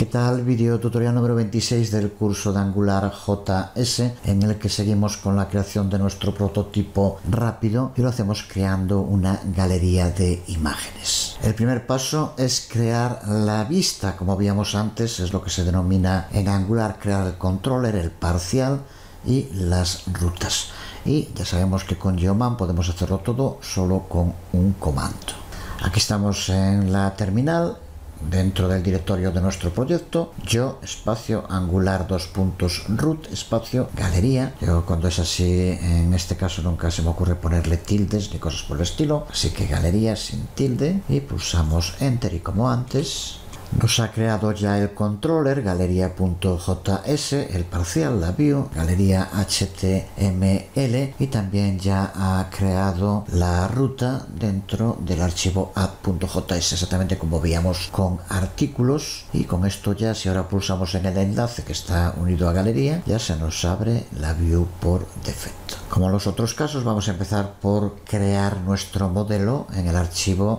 ¿Qué tal? Video tutorial número 26 del curso de Angular JS, en el que seguimos con la creación de nuestro prototipo rápido y lo hacemos creando una galería de imágenes. El primer paso es crear la vista, como veíamos antes, es lo que se denomina en Angular crear el controller, el parcial y las rutas. Y ya sabemos que con Geoman podemos hacerlo todo solo con un comando. Aquí estamos en la terminal. Dentro del directorio de nuestro proyecto, yo espacio angular root espacio galería. Yo cuando es así, en este caso nunca se me ocurre ponerle tildes ni cosas por el estilo, así que galería sin tilde y pulsamos enter y como antes nos ha creado ya el controller galería.js, el parcial, la view, galería html y también ya ha creado la ruta dentro del archivo app.js, exactamente como veíamos con artículos. Y con esto ya, si ahora pulsamos en el enlace que está unido a galería, ya se nos abre la view por defecto. Como en los otros casos, vamos a empezar por crear nuestro modelo en el archivo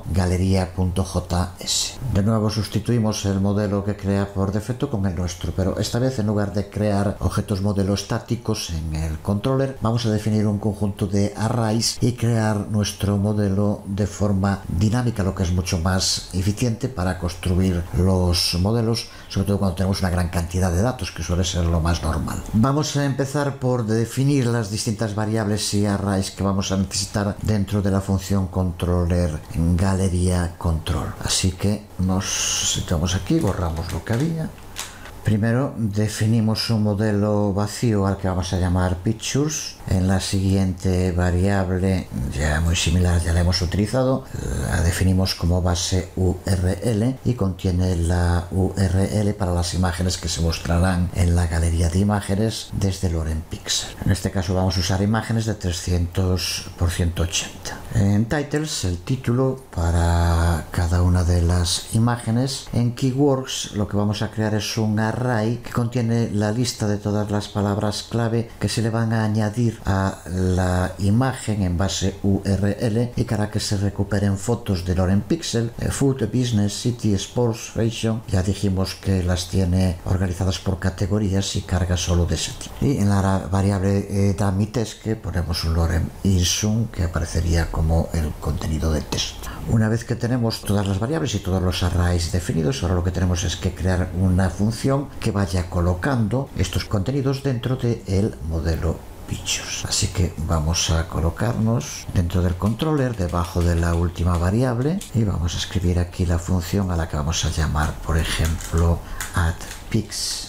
galería.js. De nuevo sustituimos el modelo que crea por defecto con el nuestro, pero esta vez en lugar de crear objetos modelo estáticos en el controller, vamos a definir un conjunto de arrays y crear nuestro modelo de forma dinámica, lo que es mucho más eficiente para construir los modelos, sobre todo cuando tenemos una gran cantidad de datos, que suele ser lo más normal. Vamos a empezar por definir las distintas variables y arrays que vamos a necesitar dentro de la función controller en galería control. Así que nos situamos aquí, borramos lo que había. Primero definimos un modelo vacío al que vamos a llamar pictures. En la siguiente variable, ya muy similar, ya la hemos utilizado, la definimos como base URL y contiene la URL para las imágenes que se mostrarán en la galería de imágenes desde Lorem Pixel. En este caso vamos a usar imágenes de 300 por 180. En titles, el título para cada una de las imágenes. En keywords, lo que vamos a crear es un array que contiene la lista de todas las palabras clave que se le van a añadir a la imagen en base URL y para que se recuperen fotos de Lorem Pixel, food, business, city, sports, fashion. Ya dijimos que las tiene organizadas por categorías y carga solo de ese tipo. Y en la variable dummy-text que ponemos un Lorem Insum que aparecería como el contenido del texto. Una vez que tenemos todas las variables y todos los arrays definidos, ahora lo que tenemos es que crear una función que vaya colocando estos contenidos dentro del modelo pictures. Así que vamos a colocarnos dentro del controller, debajo de la última variable, y vamos a escribir aquí la función a la que vamos a llamar, por ejemplo, addPix.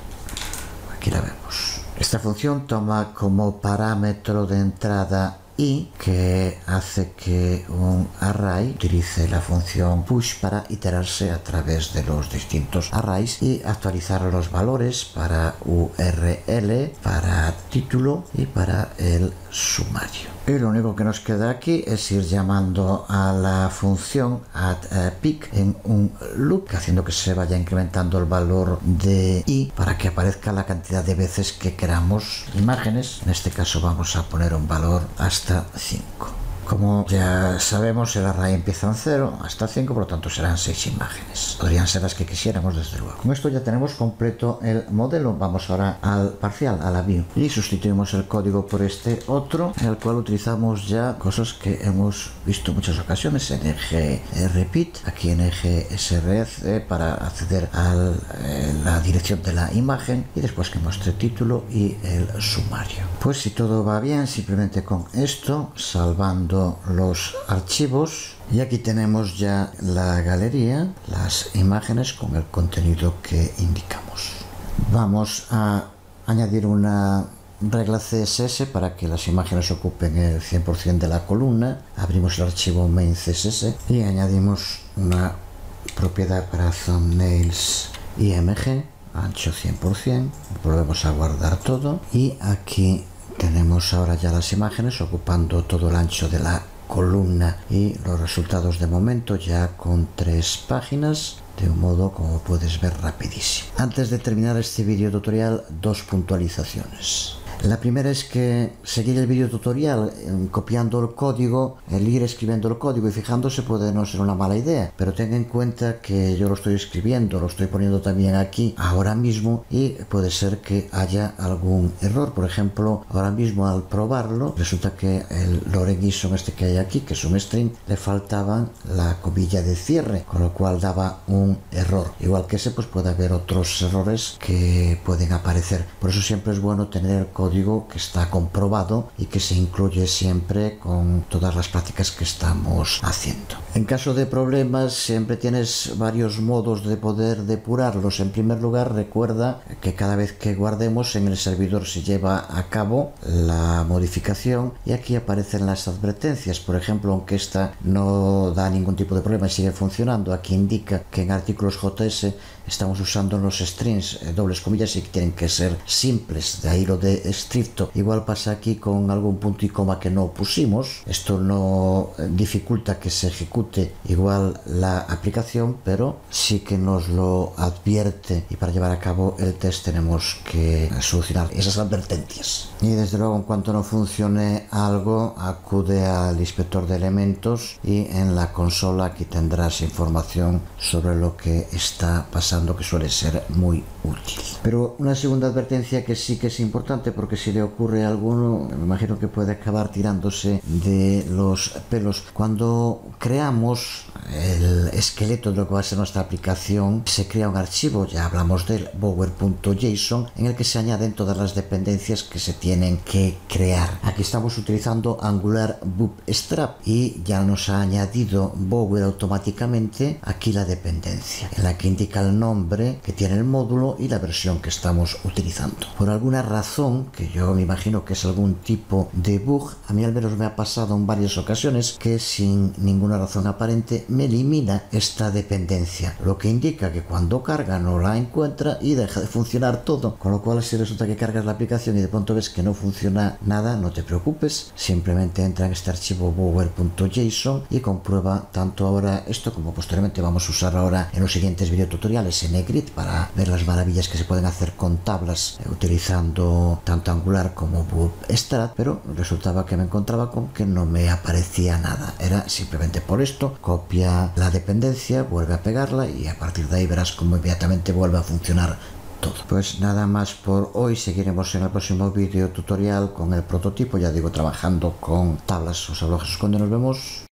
Aquí la vemos. Esta función toma como parámetro de entrada y que hace que un array utilice la función push para iterarse a través de los distintos arrays y actualizar los valores para URL, para título y para el sumario. Y lo único que nos queda aquí es ir llamando a la función addPic en un loop, haciendo que se vaya incrementando el valor de i para que aparezca la cantidad de veces que queramos imágenes. En este caso vamos a poner un valor hasta 5. Como ya sabemos, el array empieza en 0 hasta 5, por lo tanto serán 6 imágenes. Podrían ser las que quisiéramos, desde luego. Con esto ya tenemos completo el modelo. Vamos ahora al parcial, a la view, y sustituimos el código por este otro, en el cual utilizamos ya cosas que hemos visto en muchas ocasiones en eje repeat, aquí en eje src para acceder a la dirección de la imagen y después que muestre título y el sumario. Pues si todo va bien, simplemente con esto, salvando los archivos, y aquí tenemos ya la galería, las imágenes con el contenido que indicamos. Vamos a añadir una regla CSS para que las imágenes ocupen el 100% de la columna. Abrimos el archivo main CSS y añadimos una propiedad para thumbnails img, ancho 100%, volvemos a guardar todo y aquí tenemos ahora ya las imágenes ocupando todo el ancho de la columna y los resultados de momento ya con 3 páginas, de un modo como puedes ver rapidísimo. Antes de terminar este video tutorial, 2 puntualizaciones. La primera es que seguir el vídeo tutorial copiando el código, el ir escribiendo el código y fijándose puede no ser una mala idea, pero ten en cuenta que yo lo estoy escribiendo, lo estoy poniendo también aquí ahora mismo y puede ser que haya algún error. Por ejemplo, ahora mismo al probarlo resulta que el Lorem Ipsum este que hay aquí, que es un string, le faltaba la comilla de cierre, con lo cual daba un error. Igual que ese, pues puede haber otros errores que pueden aparecer. Por eso siempre es bueno tener el código que está comprobado y que se incluye siempre con todas las prácticas que estamos haciendo. En caso de problemas, siempre tienes varios modos de poder depurarlos. En primer lugar, recuerda que cada vez que guardemos en el servidor se lleva a cabo la modificación y aquí aparecen las advertencias. Por ejemplo, aunque esta no da ningún tipo de problema y sigue funcionando, aquí indica que en artículos JS estamos usando los strings dobles comillas y que tienen que ser simples, de ahí lo de estricto. Igual pasa aquí con algún punto y coma que no pusimos. Esto no dificulta que se ejecute igual la aplicación, pero sí que nos lo advierte y para llevar a cabo el test tenemos que solucionar esas advertencias. Y desde luego, en cuanto no funcione algo, acude al inspector de elementos y en la consola aquí tendrás información sobre lo que está pasando, que suele ser muy útil. Pero una segunda advertencia que sí que es importante, porque si le ocurre a alguno, me imagino que puede acabar tirándose de los pelos. Cuando creamos el esqueleto de lo que va a ser nuestra aplicación, se crea un archivo, ya hablamos del bower.json, en el que se añaden todas las dependencias que se tienen que crear. Aquí estamos utilizando Angular Bootstrap y ya nos ha añadido Bower automáticamente aquí la dependencia, en la que indica el nombre que tiene el módulo y la versión que estamos utilizando. Por alguna razón, que yo me imagino que es algún tipo de bug, a mí al menos me ha pasado en varias ocasiones que sin ninguna razón aparente me elimina esta dependencia, lo que indica que cuando carga no la encuentra y deja de funcionar todo. Con lo cual, si resulta que cargas la aplicación y de pronto ves que no funciona nada, no te preocupes, simplemente entra en este archivo bower.json y comprueba tanto ahora esto como posteriormente vamos a usar ahora en los siguientes videotutoriales en Negrid para ver las maravillas que se pueden hacer con tablas utilizando tanto Angular como Bootstrap. Pero resultaba que me encontraba con que no me aparecía nada. Era simplemente por esto. Copia la dependencia, vuelve a pegarla y a partir de ahí verás cómo inmediatamente vuelve a funcionar todo. Pues nada más por hoy. Seguiremos en el próximo video tutorial con el prototipo, ya digo, trabajando con tablas. Os hablo Jesús Conde, nos vemos.